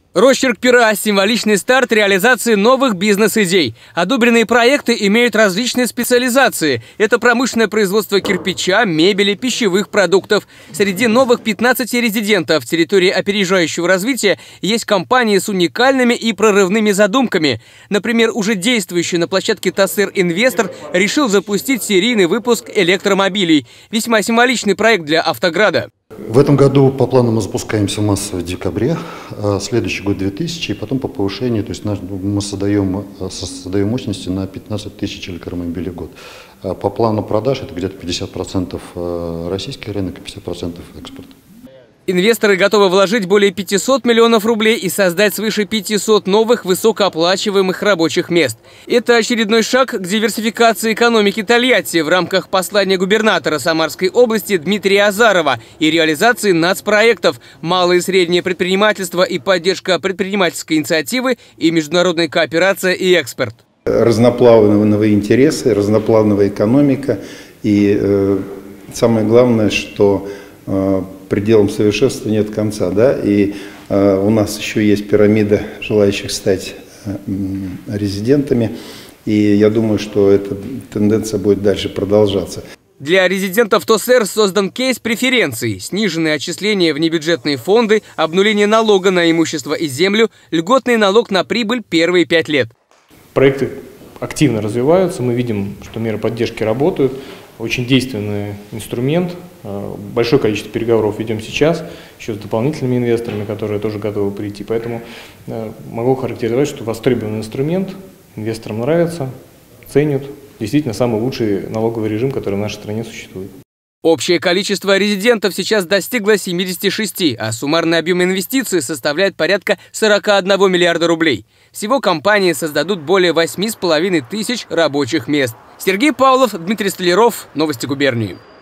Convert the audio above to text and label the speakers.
Speaker 1: Росчерк пера – символичный старт реализации новых бизнес-идей. Одобренные проекты имеют различные специализации. Это промышленное производство кирпича, мебели, пищевых продуктов. Среди новых 15 резидентов территории опережающего развития есть компании с уникальными и прорывными задумками. Например, уже действующий на площадке ТОСЭР инвестор решил запустить серийный выпуск электромобилей. Весьма символичный проект для Автограда.
Speaker 2: В этом году по плану мы запускаемся массово в декабре, следующий год 2000, и потом по повышению, то есть мы создаем мощности на 15 тысяч электромобилей в год. По плану продаж это где-то 50% российский рынок и 50% экспорт.
Speaker 1: Инвесторы готовы вложить более 500 миллионов рублей и создать свыше 500 новых высокооплачиваемых рабочих мест. Это очередной шаг к диверсификации экономики Тольятти в рамках послания губернатора Самарской области Дмитрия Азарова и реализации нацпроектов «Малое и среднее предпринимательство» и поддержка предпринимательской инициативы и международная кооперация и экспорт.
Speaker 3: Разноплановые интересы, разноплановая экономика и самое главное, что пределом совершенства нет конца, да, и у нас еще есть пирамида желающих стать резидентами, и я думаю, что эта тенденция будет дальше продолжаться.
Speaker 1: Для резидентов ТОСЭР создан кейс преференций, сниженные отчисления в небюджетные фонды, обнуление налога на имущество и землю, льготный налог на прибыль первые 5 лет.
Speaker 4: Проекты активно развиваются, мы видим, что меры поддержки работают. Очень действенный инструмент. Большое количество переговоров ведем сейчас, еще с дополнительными инвесторами, которые тоже готовы прийти. Поэтому могу характеризовать, что востребованный инструмент, инвесторам нравится, ценят. Действительно, самый лучший налоговый режим, который в нашей стране существует.
Speaker 1: Общее количество резидентов сейчас достигло 76, а суммарный объем инвестиций составляет порядка 41 миллиарда рублей. Всего компании создадут более 8,5 тысяч рабочих мест. Сергей Павлов, Дмитрий Столяров. Новости губернии.